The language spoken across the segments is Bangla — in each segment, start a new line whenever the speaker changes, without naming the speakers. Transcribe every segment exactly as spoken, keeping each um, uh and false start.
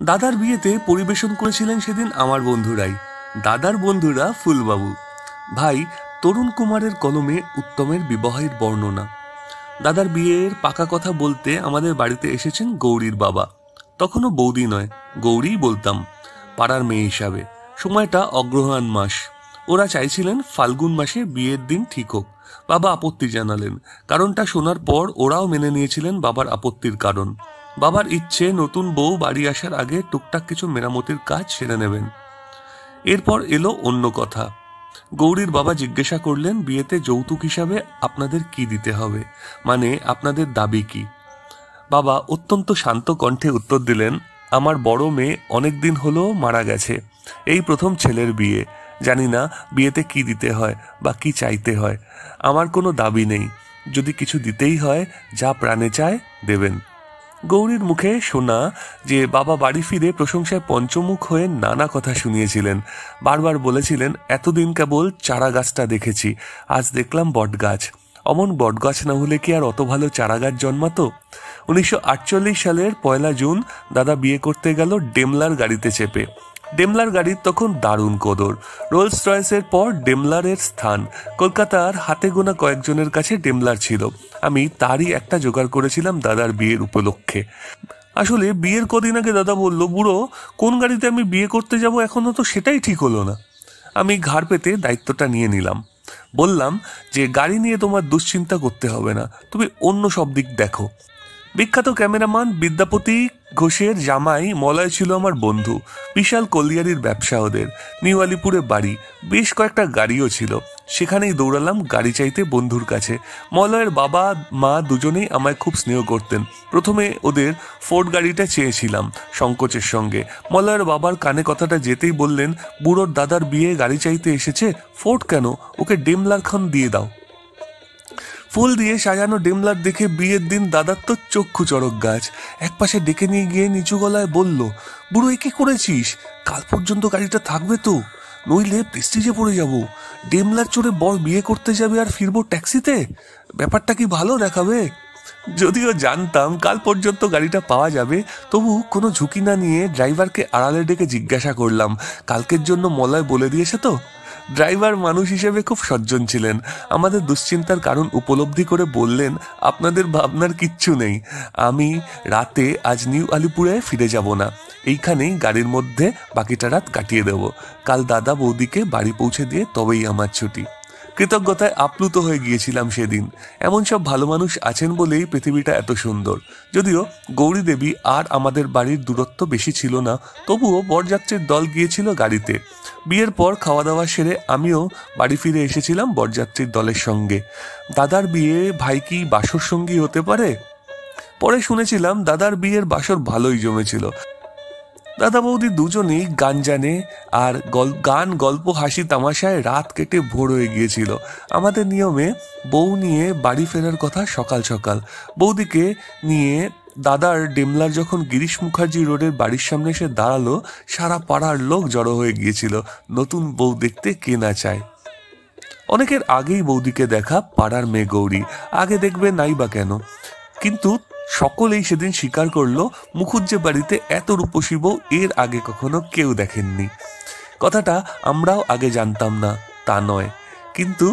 দাদার বিয়েতে পরিবেশন করেছিলেন সেদিন আমার বন্ধুরাই। দাদার বন্ধুরা ফুলবাবু ভাই তরুণ কুমারের কলমে উত্তমের বিবাহের বর্ণনা। দাদার বিয়ের পাকা কথা বলতে আমাদের বাড়িতে এসেছেন গৌরীর বাবা। তখনও বৌদি নয়, গৌরীই বলতাম, পাড়ার মেয়ে হিসাবে। সময়টা অগ্রহায়ণ মাস। ওরা চাইছিলেন ফাল্গুন মাসে বিয়ের দিন ঠিক হোক। বাবা আপত্তি জানালেন। কারণটা শোনার পর ওরাও মেনে নিয়েছিলেন বাবার আপত্তির কারণ। বাবার ইচ্ছে নতুন বউ বাড়ি আসার আগে টুকটাক কিছু মেরামতির কাজ সেরে নেবেন। এরপর এলো অন্য কথা। গৌরীর বাবা জিজ্ঞাসা করলেন, বিয়েতে যৌতুক হিসাবে আপনাদের কি দিতে হবে, মানে আপনাদের দাবি কি? বাবা অত্যন্ত শান্ত কণ্ঠে উত্তর দিলেন, আমার বড় মেয়ে অনেক দিন হলো মারা গেছে। এই প্রথম ছেলের বিয়ে। জানি না বিয়েতে কি দিতে হয় বা কি চাইতে হয়। আমার কোনো দাবি নেই। যদি কিছু দিতেই হয়, যা প্রাণে চায় দেবেন। গৌরীর মুখে শোনা যে বাবা বাড়ি ফিরে প্রশংসায় পঞ্চমুখ হয়ে নানা কথা শুনিয়েছিলেন। বারবার বলেছিলেন, এতদিন কেবল চারা গাছটা দেখেছি, আজ দেখলাম বটগাছ। অমন বটগাছ না হলে কি আর অত ভালো চারা গাছ জন্মাতো? উনিশশো আটচল্লিশ সালের পয়লা জুন দাদা বিয়ে করতে গেল ডেমলার গাড়িতে চেপে। ডেমলার গাড়ির তখন দারুণ কদর। রোলস রয়েসের পর ডেমলারের স্থান। কলকাতার হাতে গোনা কয়েকজনের কাছে ডেমলার ছিল। আমি তারই একটা জোগাড় করেছিলাম দাদার বিয়ের উপলক্ষে। আসলে বিয়ের কদিন আগে দাদা বলল, বুড়ো কোন গাড়িতে আমি বিয়ে করতে যাব এখনো তো সেটাই ঠিক হলো না। আমি ঘাড় পেতে দায়িত্বটা নিয়ে নিলাম। বললাম যে গাড়ি নিয়ে তোমার দুশ্চিন্তা করতে হবে না, তুমি অন্য সব দিক দেখো। বিখ্যাত ক্যামেরাম্যান বিদ্যাপতি ঘোষের জামাই মলয় ছিল আমার বন্ধু। বিশাল কলিয়ারির ব্যবসা ওদের। নিউ আলিপুরে বাড়ি। বেশ কয়েকটা গাড়িও ছিল। সেখানেই দৌড়ালাম গাড়ি চাইতে বন্ধুর কাছে। মলয়ের বাবা মা দুজনেই আমায় খুব স্নেহ করতেন। প্রথমে ওদের ফোর্ড গাড়িটা চেয়েছিলাম সংকোচের সঙ্গে। মলয়ের বাবার কানে কথাটা যেতেই বললেন, বুড়োর দাদার বিয়ে গাড়ি চাইতে এসেছে, ফোর্ড কেন, ওকে ডেমলার খান দিয়ে দাও। ফুল দিয়ে সাজানো ডেমলার দেখে বিয়ের দিন দাদার তো চক্ষু চড়ক গাছ। এক পাশে ডেকে নিয়ে গিয়ে নিচু গলায় বলল, বুড়ো এ কি করেছিস? কাল পর্যন্ত গাড়িটা থাকবে তো, নইলে প্রেস্টিজে পড়ে যাব। ডেমলার চড়ে বর বিয়ে করতে যাবে আর ফিরবো ট্যাক্সিতে? ব্যাপারটা কি ভালো দেখাবে? যদিও জানতাম কাল পর্যন্ত গাড়িটা পাওয়া যাবে, তবু কোনো ঝুঁকি না নিয়ে ড্রাইভারকে আড়ালে ডেকে জিজ্ঞাসা করলাম, কালকের জন্য মলয় বলে দিয়েছে তো? ড্রাইভার মানুষ হিসেবে খুব সজ্জন ছিলেন। আমাদের দুশ্চিন্তার কারণ উপলব্ধি করে বললেন, আপনাদের ভাবনার কিচ্ছু নেই। আমি রাতে আজ নিউ আলিপুরে ফিরে যাব না, এইখানেই গাড়ির মধ্যে বাকিটা রাত কাটিয়ে দেব। কাল দাদা বৌদিকে বাড়ি পৌঁছে দিয়ে তবেই আমার ছুটি। কৃতজ্ঞতায় আপ্লুত হয়ে গিয়েছিলাম সেদিন। এমন সব ভালো মানুষ আছেন বলেই পৃথিবীটা এত সুন্দর। যদিও গৌরী দেবী আর আমাদের বাড়ির দূরত্ব বেশি ছিল না, তবুও বরযাত্রীর দল গিয়েছিল গাড়িতে। বিয়ের পর খাওয়া দাওয়া সেরে আমিও বাড়ি ফিরে এসেছিলাম বরযাত্রীর দলের সঙ্গে। দাদার বিয়ে ভাই কি বাসর সঙ্গী হতে পারে? পরে শুনেছিলাম দাদার বিয়ের বাসর ভালোই জমেছিল। দাদা বৌদি দুজনেই গান জানে, আর গান গল্প হাসি তামাশায় রাত কেটে ভোর হয়ে গিয়েছিল। আমাদের নিয়মে বউ নিয়ে বাড়ি ফেরার কথা সকাল সকাল। বৌদিকে নিয়ে দাদার ডেমলার যখন গিরিশ মুখার্জি রোডের বাড়ির সামনে এসে দাঁড়ালো, সারা পাড়ার লোক জড়ো হয়ে গিয়েছিল। নতুন বউ দেখতে কে না চায়। অনেকের আগেই বৌদিকে দেখা পাড়ার মেয়ে গৌরী। আগে দেখবে নাই বা কেন, কিন্তু সকলেই সেদিন স্বীকার করলো, মুখুজ্জে বাড়িতে এত রূপসী বউ এর আগে কখনো কেউ দেখেননি। কথাটা আমরাও আগে জানতাম না তা নয়, কিন্তু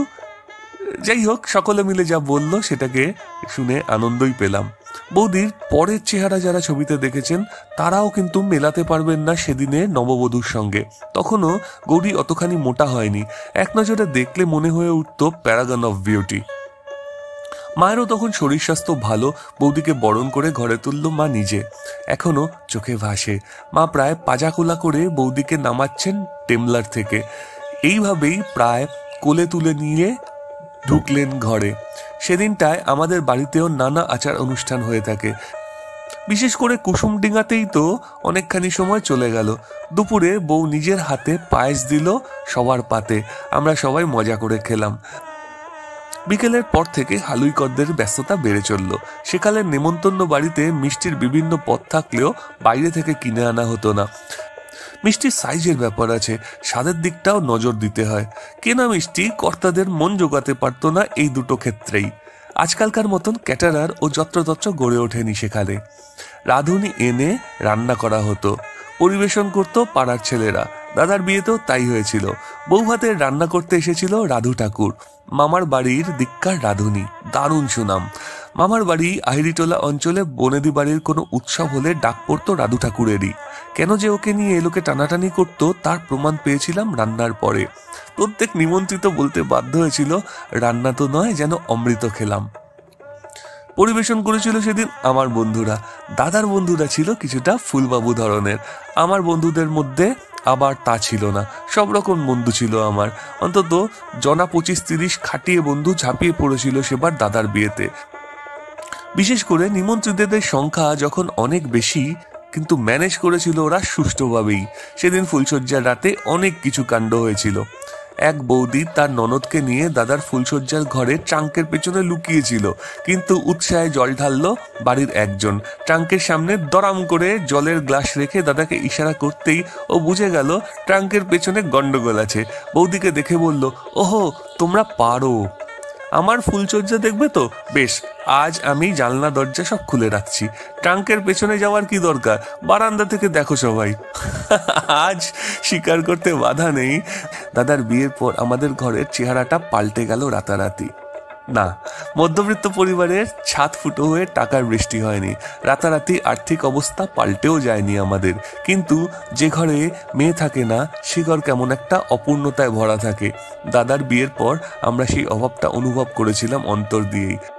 যাই হোক, সকলে মিলে যা বলল সেটাকে শুনে আনন্দই পেলাম। বৌদির পরের চেহারা যারা ছবিতে দেখেছেন তারাও কিন্তু মেলাতে পারবেন না সেদিনে নববধূর সঙ্গে। তখনও গৌরী অতখানি মোটা হয়নি। এক নজরে দেখলে মনে হয়ে উঠত প্যারাগন অফ বিউটি। মায়েরও তখন শরীর স্বাস্থ্য ভালো। বৌদিকে বরণ করে ঘরে তুলল মা নিজে। এখনো চোখে ভাসে মা প্রায় পাজাকোলা করে বৌদিকে নামাচ্ছেন ডেমলার থেকে। এইভাবেই প্রায় কোলে তুলে নিয়ে ঢুকলেন ঘরে। সেদিনটায় আমাদের বাড়িতেও নানা আচার অনুষ্ঠান হয়ে থাকে। বিশেষ করে কুসুমডিঙ্গাতেই তো অনেকখানি সময় চলে গেল। দুপুরে বউ নিজের হাতে পায়েস দিল সবার পাতে। আমরা সবাই মজা করে খেলাম। বিকেলের পর থেকে হালুইকরদের ব্যস্ততা বেড়ে চলল। সেকালের নেমন্তন্ন বাড়িতে মিষ্টির বিভিন্ন পদ থাকলেও বাইরে থেকে কিনে আনা হতো না। মিষ্টির সাইজের ব্যাপার আছে, স্বাদের দিকটাও নজর দিতে হয়। কেনা মিষ্টি কর্তাদের মন জোগাতে পারত না এই দুটো ক্ষেত্রেই। আজকালকার মতন ক্যাটারার ও যত্রতত্র গড়ে ওঠেনি সেখানে। রাঁধুনি এনে রান্না করা হতো। পরিবেশন করত পাড়ার ছেলেরা। দাদার বিয়েতেও তাই হয়েছিল। বউ ভাতের রান্না করতে এসেছিল রাধু ঠাকুর, মামার বাড়ির দিককার রাঁধুনি, দারুণ সুনাম। মামার বাড়ি আহিরিটোলা অঞ্চলে বনেদি বাড়ির কোনো উৎসব হলে ডাক পড়তো রাধু ঠাকুরেরই। কেন যে ওকে নিয়ে এলোকে টানাটানি করতো তার প্রমাণ পেয়েছিলাম রান্নার পরে। প্রত্যেক নিমন্ত্রিত বলতে বাধ্য হয়েছিল, রান্না তো নয়, যেন অমৃত খেলাম। পরিবেশন করেছিল সেদিন আমার বন্ধুরা। দাদার বন্ধুরা ছিল কিছুটা ফুলবাবু ধরনের, আমার বন্ধুদের মধ্যে আবার তা ছিল না। সব রকম বন্ধু ছিল আমার, অন্তত জনা পঁচিশ তিরিশ খাটিয়ে বন্ধু ঝাঁপিয়ে পড়েছিল সেবার দাদার বিয়েতে। বিশেষ করে নিমন্ত্রিতদের সংখ্যা যখন অনেক বেশি, কিন্তু ম্যানেজ করেছিল ওরা সুষ্ঠুভাবেই। সেদিন ফুলশয্যার রাতে অনেক কিছু কাণ্ড হয়েছিল। এক বৌদি তার ননদকে নিয়ে দাদার ফুলশয্যার ঘরে ট্রাঙ্কের পেছনে লুকিয়েছিল, কিন্তু উৎসাহে জল ঢাললো বাড়ির একজন। ট্রাঙ্কের সামনে দরাম করে জলের গ্লাস রেখে দাদাকে ইশারা করতেই ও বুঝে গেল ট্রাঙ্কের পেছনে গন্ডগোল আছে। বৌদিকে দেখে বলল, ওহো, তোমরা পারো। আমার ফুলশয্যা দেখবে তো? বেশ, আজ আমি জানলা দরজা সব খুলে রাখছি। ট্রাঙ্কের পেছনে যাওয়ার কি দরকার, বারান্দা থেকে দেখো সবাই। আজ স্বীকার করতে বাধা নেই, দাদার বিয়ের পর আমাদের ঘরের চেহারাটা পাল্টে গেল রাতারাতি। না, মধ্যবিত্ত পরিবারের ছাদ ফুটো হয়ে টাকার বৃষ্টি হয়নি, রাতারাতি আর্থিক অবস্থা পাল্টেও যায়নি আমাদের। কিন্তু যে ঘরে মেয়ে থাকে না সে ঘর কেমন একটা অপূর্ণতায় ভরা থাকে। দাদার বিয়ের পর আমরা সেই অভাবটা অনুভব করেছিলাম অন্তর দিয়েই।